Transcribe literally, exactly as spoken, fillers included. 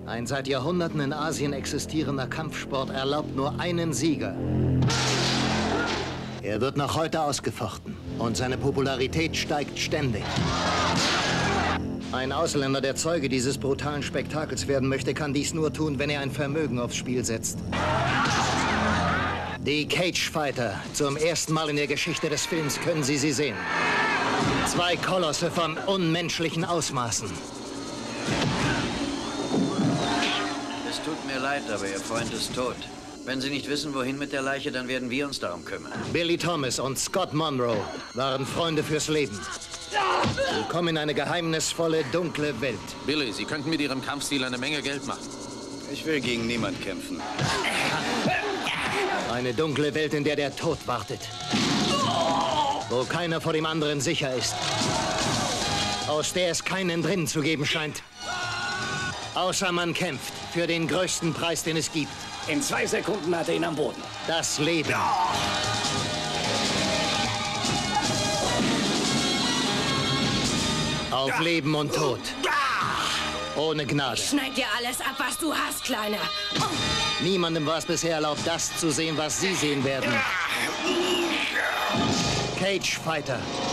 Ein seit Jahrhunderten in Asien existierender Kampfsport erlaubt nur einen Sieger. Er wird noch heute ausgefochten und seine Popularität steigt ständig. Ein Ausländer, der Zeuge dieses brutalen Spektakels werden möchte, kann dies nur tun, wenn er ein Vermögen aufs Spiel setzt. Die Cage Fighter. Zum ersten Mal in der Geschichte des Films können Sie sie sehen. Zwei Kolosse von unmenschlichen Ausmaßen. Es tut mir leid, aber Ihr Freund ist tot. Wenn Sie nicht wissen, wohin mit der Leiche, dann werden wir uns darum kümmern. Billy Thomas und Scott Monroe waren Freunde fürs Leben. Sie kommen in eine geheimnisvolle, dunkle Welt. Billy, Sie könnten mit Ihrem Kampfstil eine Menge Geld machen. Ich will gegen niemand kämpfen. Eine dunkle Welt, in der der Tod wartet. Wo keiner vor dem anderen sicher ist. Aus der es keinen drinnen zu geben scheint. Außer man kämpft für den größten Preis, den es gibt. In zwei Sekunden hat er ihn am Boden. Das Leben. Auf Leben und Tod. Ohne Gnade. Schneid dir alles ab, was du hast, Kleiner. Oh. Niemandem war es bisher erlaubt, das zu sehen, was Sie sehen werden. Cage Fighter.